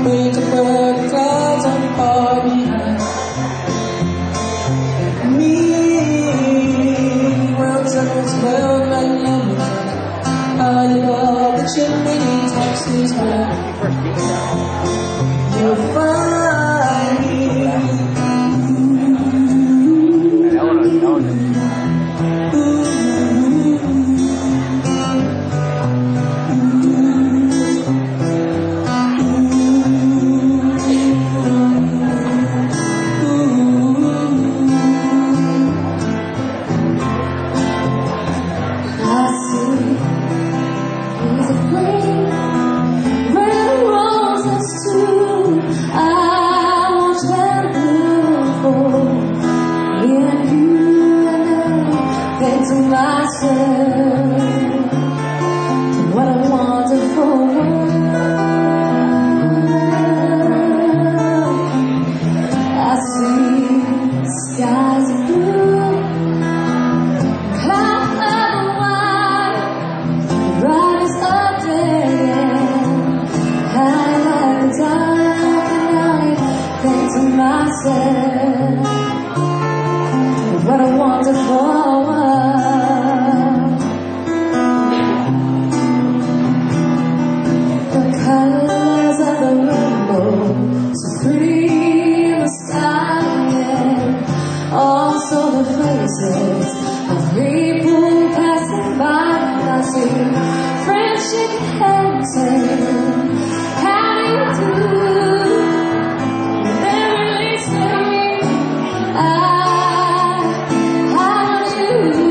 Make a perfect clouds on far behind me. World circles well like numbers. High above the chimney tops is where you'll find me. To myself, what a wonderful world. I see skies of blue, clouds of white, the brightest of day, high like the dark night. Think to myself, what a wonderful world. Of people passing by, and I see friends shaking hands saying, how do you do? And they're really saying, how do you do?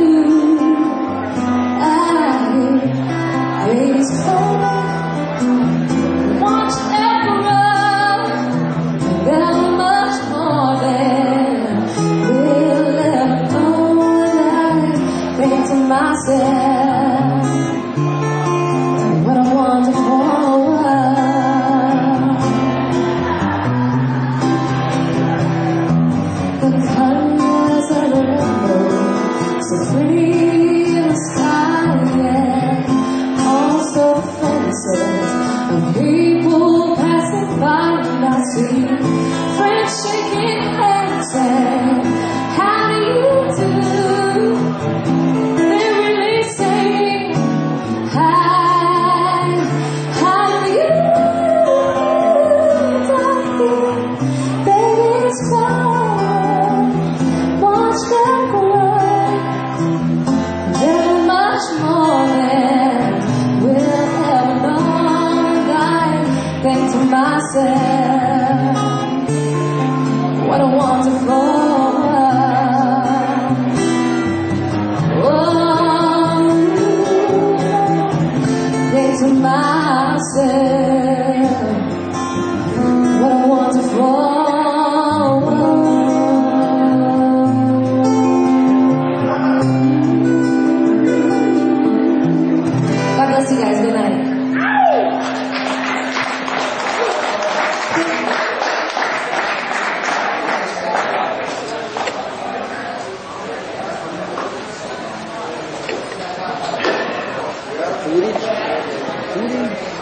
Baby's cold, watch them run, they're much more than we'll ever know. Think to myself, what a wonderful world. The colors of the rainbow, so pretty in the sky, yeah. Also the faces of people passing by, and I see friends shaking hands saying, how do you do? Think to myself, what a wonderful world. Oh, think to myself, what a wonderful world. God bless you guys. Good night. Uri.